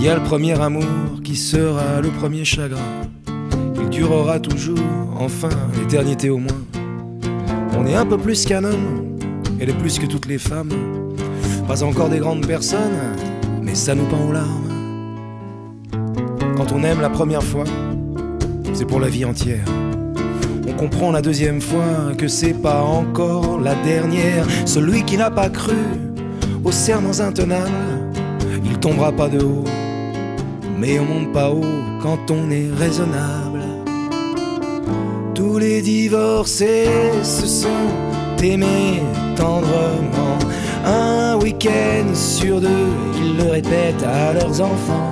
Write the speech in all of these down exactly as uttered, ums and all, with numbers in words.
y a le premier amour qui sera le premier chagrin. Il durera toujours, enfin, l'éternité au moins. On est un peu plus qu'un homme, elle est plus que toutes les femmes. Pas encore des grandes personnes, mais ça nous pend aux larmes. Quand on aime la première fois, c'est pour la vie entière. On comprend la deuxième fois que c'est pas encore la dernière. Celui qui n'a pas cru aux serments intenables, il tombera pas de haut, mais on monte pas haut quand on est raisonnable. Tous les divorcés se sont aimés tendrement. Un week-end sur deux, ils le répètent à leurs enfants.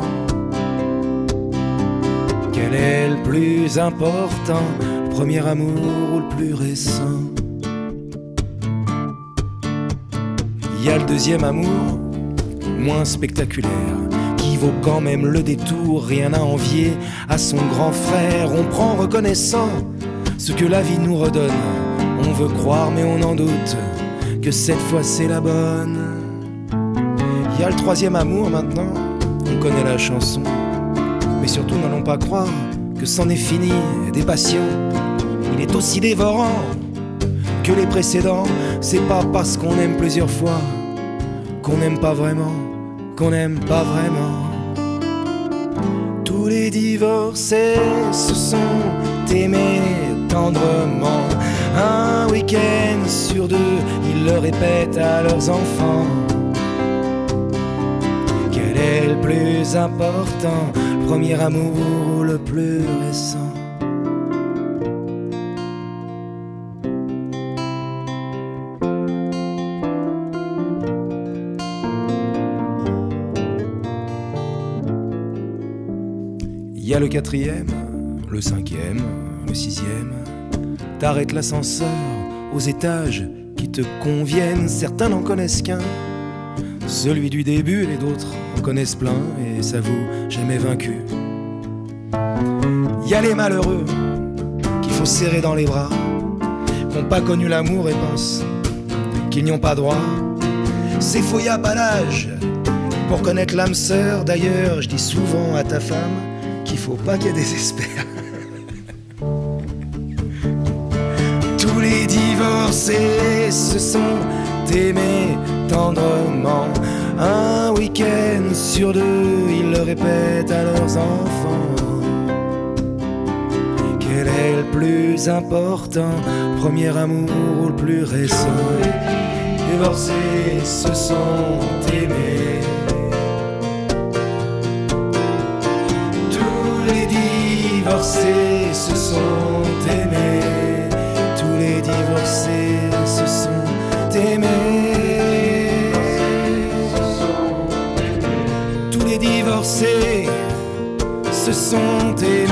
Quel est le plus important, le premier amour ou le plus récent? Il y a le deuxième amour, moins spectaculaire, qui vaut quand même le détour. Rien à envier à son grand frère. On prend reconnaissant ce que la vie nous redonne. On veut croire mais on en doute que cette fois c'est la bonne. Il y a le troisième amour maintenant, on connaît la chanson. Mais surtout n'allons pas croire que c'en est fini des passions. Il est aussi dévorant que les précédents. C'est pas parce qu'on aime plusieurs fois qu'on n'aime pas vraiment, qu'on n'aime pas vraiment. Tous les divorcés se sont aimés tendrement. Un week-end sur deux, ils le répètent à leurs enfants. Quel est le plus important, le premier amour ou le plus récent? Il y a le quatrième, le cinquième, le sixième. T'arrêtes l'ascenseur aux étages qui te conviennent. Certains n'en connaissent qu'un, celui du début. Les d'autres en connaissent plein et s'avouent jamais vaincus. Il y a les malheureux qu'il faut serrer dans les bras, qui n'ont pas connu l'amour et pensent qu'ils n'y ont pas droit. C'est faux, y a pas d'âge pour connaître l'âme sœur. D'ailleurs, je dis souvent à ta femme qu'il faut pas qu'elle désespère. Tous les divorcés se sont aimés tendrement. Un week-end sur deux, ils le répètent à leurs enfants. Quel est le plus important, le premier amour ou le plus récent? Les divorcés se sont aimés. Tous les divorcés se sont aimés. Tous les divorcés se sont aimés. Tous les divorcés se sont aimés.